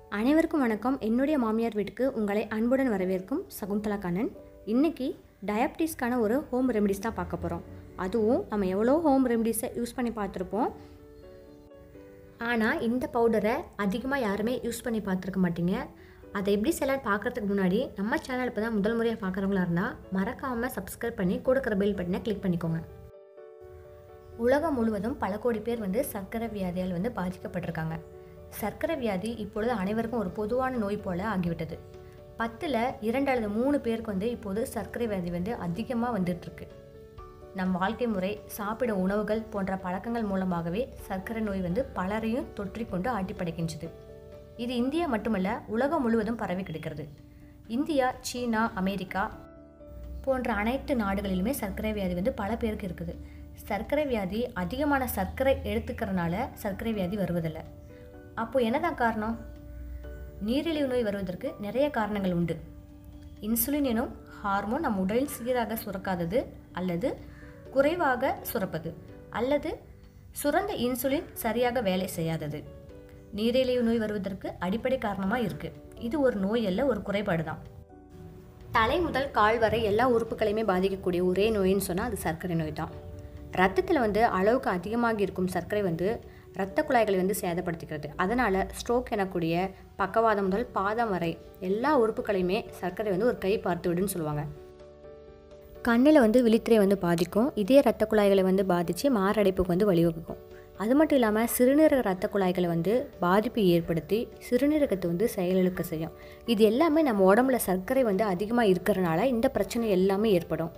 அனைவருக்கும் வணக்கம். என்னுடைய மாமியார் வீட்டுக்கு உங்களை அன்புடன் வரவேற்கும் சகுந்தலா கண்ணன். இன்றைக்கி டயபிட்டிஸ்க்கான ஒரு ஹோம் ரெமெடிஸ் தான் பார்க்க போகிறோம். அதுவும் நம்ம எவ்வளோ ஹோம் ரெமெடிஸை யூஸ் பண்ணி பார்த்துருப்போம். ஆனால் இந்த பவுடரை அதிகமாக யாருமே யூஸ் பண்ணி பார்த்துருக்க மாட்டீங்க. அதை எப்படி செய்யலாம் பார்க்குறதுக்கு முன்னாடி நம்ம சேனல் இப்போ தான் முதல் முறையாக பார்க்குறவங்களா இருந்தால் மறக்காமல் சப்ஸ்கிரைப் பண்ணி கொடுக்குற பெல் பட்டனை கிளிக் பண்ணிக்கோங்க. உலகம் முழுவதும் பல கோடி பேர் சர்க்கரை வியாதியால் பாதிக்கப்பட்டிருக்காங்க. சர்க்கரை வியாதி இப்பொழுது அனைவருக்கும் ஒரு பொதுவான நோய் போல ஆகிவிட்டது. 10ல் 2 அல்லது 3 பேருக்கு இப்போது சர்க்கரை வியாதி அதிகமாக வந்துட்டுருக்கு. நம் வாழ்க்கை முறை, சாப்பிட உணவுகள் போன்ற பழக்கங்கள் மூலமாகவே சர்க்கரை நோய் பலரையும் தொற்றிக்கொண்டு ஆட்டிப்படைக்கின்றது. இது இந்தியா மட்டுமல்ல, உலகம் முழுவதும் பரவி கிடக்கிறது. இந்தியா, சீனா, அமெரிக்கா போன்ற அனைத்து நாடுகளிலுமே சர்க்கரை வியாதி பல பேருக்கு இருக்குது. சர்க்கரை வியாதி அதிகமான சர்க்கரை எடுத்துக்கிறனால சர்க்கரை வியாதி வருவதில்லை. அப்போது என்னதான் காரணம்? நீரிழிவு நோய் வருவதற்கு நிறைய காரணங்கள் உண்டு. இன்சுலின் எனும் ஹார்மோன் நம் உடலில் சீராக சுரக்காதது அல்லது குறைவாக சுரப்பது, அல்லது சுரந்த இன்சுலின் சரியாக வேலை செய்யாதது நீரிழிவு நோய் வருவதற்கு அடிப்படை காரணமாக இருக்குது. இது ஒரு நோய் அல்ல, ஒரு குறைபாடு தான். தலை முதல் கால் வரை எல்லா உறுப்புகளையுமே பாதிக்கக்கூடிய ஒரே நோயின்னு சொன்னால் அது சர்க்கரை நோய் தான். ரத்தத்தில் அளவுக்கு அதிகமாக இருக்கும் சர்க்கரை இரத்த குழாய்களை சேதப்படுத்திக்கிறது. அதனால் ஸ்ட்ரோக் எனக்கூடிய பக்கவாதம் முதல் பாதம் வரை எல்லா உறுப்புகளையுமே சர்க்கரை ஒரு கை பார்த்து விடுன்னு சொல்லுவாங்க. கண்ணில் விழித்திரை பாதிக்கும். இதே இரத்த குழாய்களை பாதித்து மாரடைப்புக்கு வழிவகுக்கும். அது மட்டும் இல்லாமல் சிறுநீரக இரத்த குழாய்களை பாதிப்பு ஏற்படுத்தி சிறுநீரகத்தை செயலிழக்க செய்யும். இது எல்லாமே நம்ம உடம்புல சர்க்கரை அதிகமாக இருக்கிறனால இந்த பிரச்சனை எல்லாமே ஏற்படும்.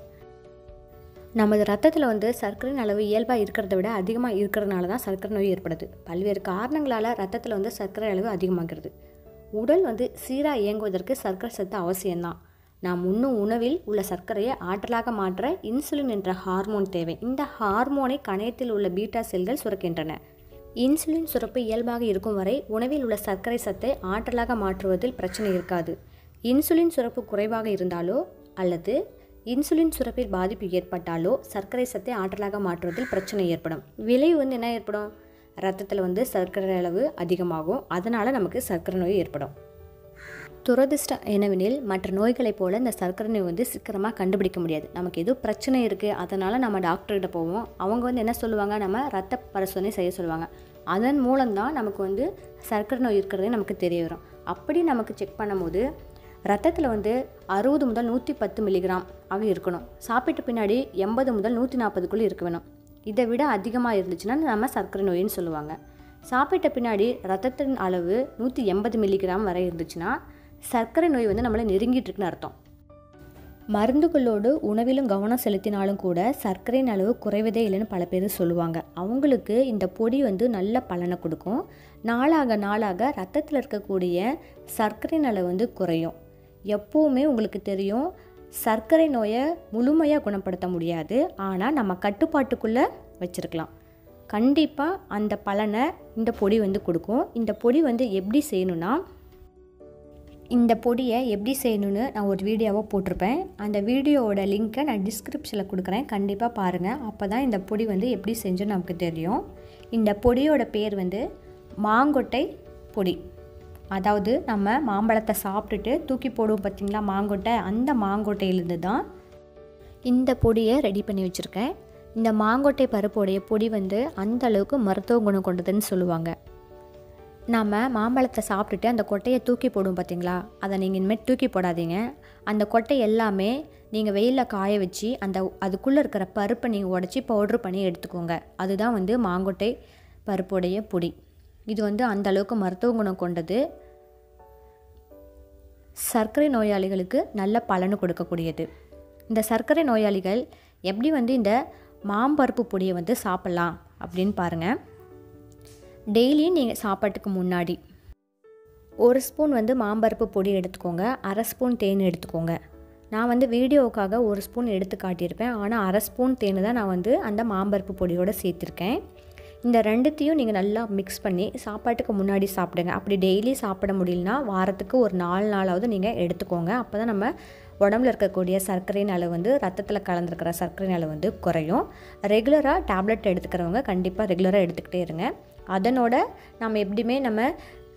நமது ரத்தத்தில் சர்க்கரையின் அளவு இயல்பாக இருக்கிறத விட அதிகமாக இருக்கிறதுனால தான் சர்க்கரை நோய் ஏற்படுது. பல்வேறு காரணங்களால் ரத்தத்தில் சர்க்கரை அளவு அதிகமாகிறது. உடல் சீராக இயங்குவதற்கு சர்க்கரை சத்து அவசியம்தான். நாம் உண்ணும் உணவில் உள்ள சர்க்கரையை ஆற்றலாக மாற்ற இன்சுலின் என்ற ஹார்மோன் தேவை. இந்த ஹார்மோனை கணையத்தில் உள்ள பீட்டா செல்கள் சுரக்கின்றன. இன்சுலின் சுரப்பு இயல்பாக இருக்கும் வரை உணவில் உள்ள சர்க்கரை சத்தை ஆற்றலாக மாற்றுவதில் பிரச்சனை இருக்காது. இன்சுலின் சுரப்பு குறைவாக இருந்தாலோ அல்லது இன்சுலின் சுரப்பில் பாதிப்பு ஏற்பட்டாலோ சர்க்கரை சத்தை ஆற்றலாக மாற்றுவதில் பிரச்சனை ஏற்படும். விளைவு என்ன ஏற்படும்? ரத்தத்தில் சர்க்கரை அளவு அதிகமாகும். அதனால் நமக்கு சர்க்கரை நோய் ஏற்படும். துரதிர்ஷ்டம் என்னவெனில் மற்ற நோய்களைப் போல் இந்த சர்க்கரை நோய் சீக்கிரமாக கண்டுபிடிக்க முடியாது. நமக்கு ஏதோ பிரச்சனை இருக்குது, அதனால் நம்ம டாக்டர்கிட்ட போவோம். அவங்க என்ன சொல்லுவாங்க, நம்ம ரத்த பரிசோதனை செய்ய சொல்லுவாங்க. அதன் மூலம்தான் நமக்கு சர்க்கரை நோய் இருக்கிறதே நமக்கு தெரிய வரும். அப்படி நமக்கு செக் பண்ணும்போது ரத்தத்தில் 60 முதல் 110 மில்லிகிராம் ஆக இருக்கணும். சாப்பிட்ட பின்னாடி 80 முதல் 140க்குள்ளே இருக்க வேணும். இதை விட அதிகமாக இருந்துச்சுன்னா நம்ம சர்க்கரை நோயின்னு சொல்லுவாங்க. சாப்பிட்ட பின்னாடி ரத்தத்தின் அளவு 180 மில்லிகிராம் வரை இருந்துச்சுன்னா சர்க்கரை நோய் நம்மளை நெருங்கிட்டு இருக்குன்னு அர்த்தம். மருந்துகளோடு உணவிலும் கவனம் செலுத்தினாலும் கூட சர்க்கரையின் அளவு குறைவதே இல்லைன்னு பல பேர் சொல்லுவாங்க. அவங்களுக்கு இந்த பொடி நல்ல பலனை கொடுக்கும். நாளாக நாளாக ரத்தத்தில் இருக்கக்கூடிய சர்க்கரையின் அளவு குறையும். எப்போவுமே உங்களுக்கு தெரியும், சர்க்கரை நோயை முழுமையாக குணப்படுத்த முடியாது, ஆனால் நம்ம கட்டுப்பாட்டுக்குள்ளே வச்சுருக்கலாம். கண்டிப்பாக அந்த பலனை இந்த பொடி கொடுக்கும். இந்த பொடி எப்படி செய்யணும்னா, இந்த பொடியை எப்படி செய்யணும்னு நான் ஒரு வீடியோவாக போட்டிருப்பேன். அந்த வீடியோவோட லிங்க்கை நான் டிஸ்கிரிப்ஷனில் கொடுக்குறேன். கண்டிப்பாக பாருங்கள். அப்போ தான் இந்த பொடி எப்படி செஞ்சோன்னு நமக்கு தெரியும். இந்த பொடியோட பேர் மாங்கொட்டை பொடி. அதாவது நம்ம மாம்பழத்தை சாப்பிட்டுட்டு தூக்கி போடுவோம் பார்த்திங்களா மாங்கொட்டை, அந்த மாங்கொட்டையிலேருந்து தான் இந்த பொடியை ரெடி பண்ணி வச்சுருக்கேன். இந்த மாங்கொட்டை பருப்புடைய பொடி அந்த அளவுக்கு மருத்துவ குணம் கொண்டதுன்னு சொல்லுவாங்க. நம்ம மாம்பழத்தை சாப்பிட்டுட்டு அந்த கொட்டையை தூக்கி போடுவோம் பார்த்திங்களா, அதை நீங்கள் இனிமேல் தூக்கி போடாதீங்க. அந்த கொட்டை எல்லாமே நீங்கள் வெயிலில் காய வச்சு அதுக்குள்ளே இருக்கிற பருப்பை நீங்கள் உடச்சி பவுட்ரு பண்ணி எடுத்துக்கோங்க. அதுதான் மாங்கொட்டை பருப்புடைய பொடி. இது அந்த அளவுக்கு மருத்துவ குணம் கொண்டது. சர்க்கரை நோயாளிகளுக்கு நல்ல பலனு கொடுக்கக்கூடியது. இந்த சர்க்கரை நோயாளிகள் எப்படி இந்த மாம்பருப்பு பொடியை சாப்பிட்லாம் அப்படின்னு பாருங்கள். டெய்லியும் நீங்கள் சாப்பாட்டுக்கு முன்னாடி 1 ஸ்பூன் மாம்பருப்பு பொடி எடுத்துக்கோங்க. 1/2 ஸ்பூன் தேன் எடுத்துக்கோங்க. நான் வீடியோவுக்காக 1 ஸ்பூன் எடுத்து காட்டியிருப்பேன். ஆனால் 1/2 ஸ்பூன் தேன் தான் நான் அந்த மாம்பருப்பு பொடியோடு சேர்த்துருக்கேன். இந்த ரெண்டுத்தையும் நீங்கள் நல்லா மிக்ஸ் பண்ணி சாப்பாட்டுக்கு முன்னாடி சாப்பிடுங்க. அப்படி டெய்லி சாப்பிட முடியலனா வாரத்துக்கு ஒரு 4 நாளாவது நீங்கள் எடுத்துக்கோங்க. அப்போ தான் நம்ம உடம்புல இருக்கக்கூடிய சர்க்கரையின் அளவு ரத்தத்தில் கலந்துருக்கிற சர்க்கரையின் அளவு குறையும். ரெகுலராக டேப்லெட் எடுத்துக்கிறவங்க கண்டிப்பாக ரெகுலராக எடுத்துக்கிட்டே இருங்க. அதனோட நம்ம எப்படியுமே நம்ம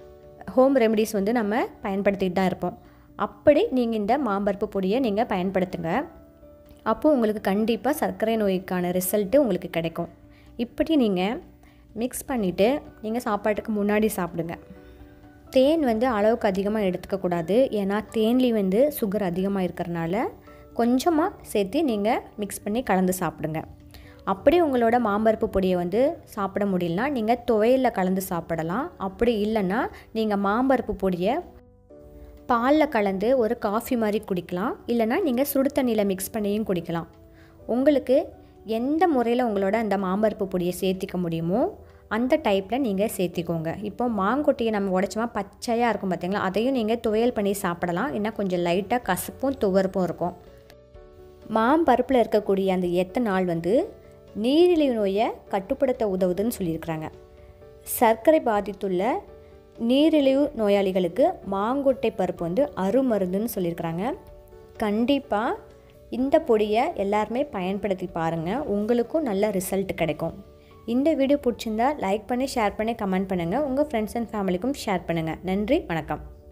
ஹோம் ரெமெடிஸ் வந்து நம்ம பயன்படுத்திட்டு தான் இருப்போம். அப்படி நீங்கள் இந்த மாம்பருப்பு பொடியை நீங்கள் பயன்படுத்துங்க. அப்போது உங்களுக்கு கண்டிப்பாக சர்க்கரை நோய்க்கான ரிசல்ட்டு உங்களுக்கு கிடைக்கும். இப்படி நீங்கள் மிக்ஸ் பண்ணிவிட்டு நீங்கள் சாப்பாட்டுக்கு முன்னாடி சாப்பிடுங்க. தேன் வந்து அளவுக்கு அதிகமாக எடுத்துக்கக்கூடாது. ஏன்னா தேன்லேயும் வந்து சுகர் அதிகமாக இருக்கிறனால கொஞ்சமாக சேர்த்து நீங்கள் மிக்ஸ் பண்ணி கலந்து சாப்பிடுங்க. அப்படி உங்களோட மாம்பருப்பு பொடியை வந்து சாப்பிட முடியலனா நீங்கள் துவையலில் கலந்து சாப்பிடலாம். அப்படி இல்லைன்னா நீங்கள் மாம்பருப்பு பொடியை பாலில் கலந்து ஒரு காஃபி மாதிரி குடிக்கலாம். இல்லைனா நீங்கள் சுடு தண்ணியில் மிக்ஸ் பண்ணியும் குடிக்கலாம். உங்களுக்கு எந்த முறையில் உங்களோட அந்த மாம்பருப்பு பொடியை சேர்த்திக்க முடியுமோ அந்த டைப்பில் நீங்கள் சேர்த்திக்கோங்க. இப்போ மாங்கொட்டையை நம்ம உடைச்சோமா பச்சையாக இருக்கும் பார்த்தீங்களா, அதையும் நீங்கள் துவையல் பண்ணி சாப்பிடலாம். இன்னும் கொஞ்சம் லைட்டாக கசப்பும் துவர்ப்பும் இருக்கும். மாம்பருப்பில் இருக்கக்கூடிய அந்த எத்தனால் வந்து நீரிழிவு நோயை கட்டுப்படுத்த உதவுதுன்னு சொல்லியிருக்கிறாங்க. சர்க்கரை பாதித்துள்ள நீரிழிவு நோயாளிகளுக்கு மாங்கொட்டை பருப்பு வந்து அருமருந்துன்னு சொல்லியிருக்கிறாங்க. கண்டிப்பாக இந்த பொடியை எல்லாருமே பயன்படுத்தி பாருங்கள். உங்களுக்கும் நல்ல ரிசல்ட் கிடைக்கும். இந்த வீடியோ பிடிச்சிருந்தா லைக் பண்ணி, ஷேர் பண்ணி, கமெண்ட் பண்ணுங்கள். உங்கள் ஃப்ரெண்ட்ஸ் அண்ட் ஃபேமிலிக்கும் ஷேர் பண்ணுங்கள். நன்றி, வணக்கம்.